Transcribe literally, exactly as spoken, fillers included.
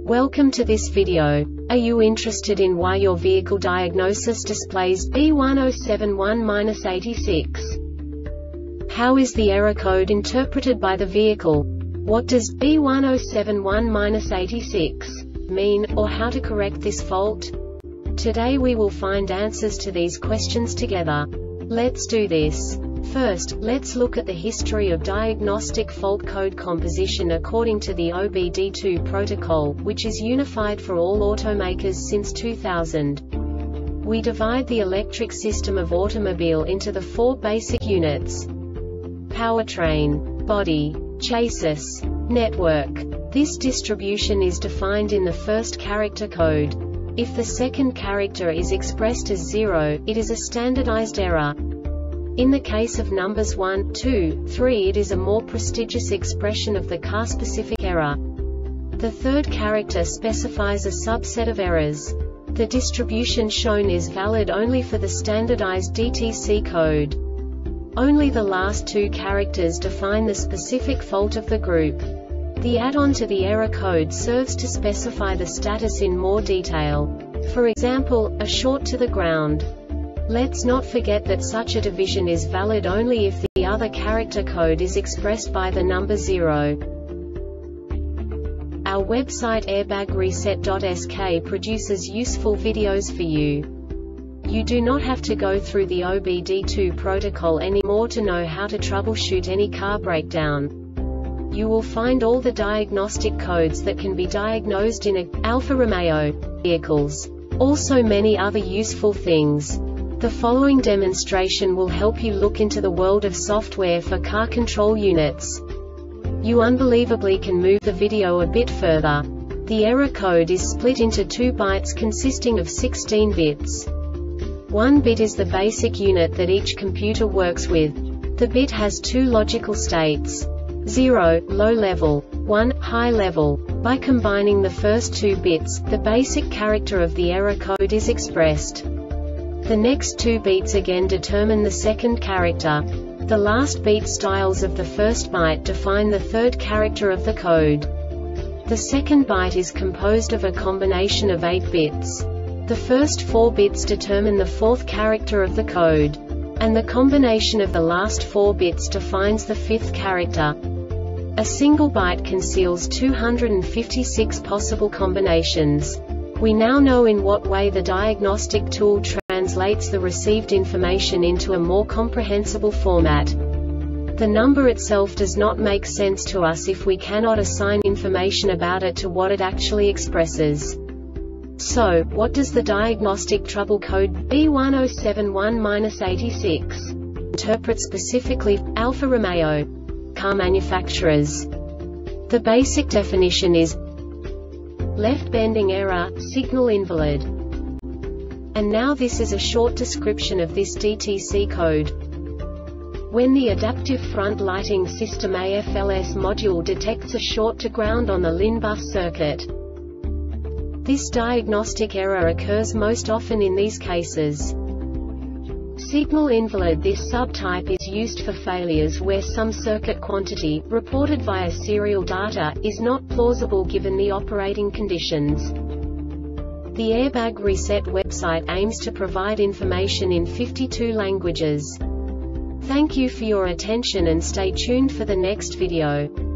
Welcome to this video. Are you interested in why your vehicle diagnosis displays B one zero seven dash one dash eighty-six? How is the error code interpreted by the vehicle? What does B one zero seven dash one dash eighty-six mean, or how to correct this fault? Today we will find answers to these questions together. Let's do this. First, let's look at the history of diagnostic fault code composition according to the O B D two protocol, which is unified for all automakers since two thousand. We divide the electric system of automobile into the four basic units: powertrain, body, chassis, network. This distribution is defined in the first character code. If the second character is expressed as zero, it is a standardized error. In the case of numbers one, two, three, it is a more prestigious expression of the car-specific error. The third character specifies a subset of errors. The distribution shown is valid only for the standardized D T C code. Only the last two characters define the specific fault of the group. The add-on to the error code serves to specify the status in more detail. For example, a short to the ground. Let's not forget that such a division is valid only if the other character code is expressed by the number zero. Our website airbag reset dot S K produces useful videos for you. You do not have to go through the O B D two protocol anymore to know how to troubleshoot any car breakdown. You will find all the diagnostic codes that can be diagnosed in a Alfa Romeo vehicles. Also many other useful things. The following demonstration will help you look into the world of software for car control units. You unbelievably can move the video a bit further. The error code is split into two bytes consisting of sixteen bits. One bit is the basic unit that each computer works with. The bit has two logical states: zero, low level, one, high level. By combining the first two bits, the basic character of the error code is expressed. The next two beats again determine the second character. The last beat styles of the first byte define the third character of the code. The second byte is composed of a combination of eight bits. The first four bits determine the fourth character of the code. And the combination of the last four bits defines the fifth character. A single byte conceals two hundred fifty-six possible combinations. We now know in what way the diagnostic tool translates the received information into a more comprehensible format. The number itself does not make sense to us if we cannot assign information about it to what it actually expresses. So, what does the diagnostic trouble code B one zero seven dash one dash eighty-six interpret specifically for Alfa Romeo car manufacturers? The basic definition is left bending error, signal invalid. And now this is a short description of this D T C code. When the adaptive front lighting system A F L S module detects a short to ground on the L I N bus circuit, this diagnostic error occurs most often in these cases. Signal invalid. This subtype is used for failures where some circuit quantity, reported via serial data, is not plausible given the operating conditions. The Airbag Reset website aims to provide information in fifty-two languages. Thank you for your attention and stay tuned for the next video.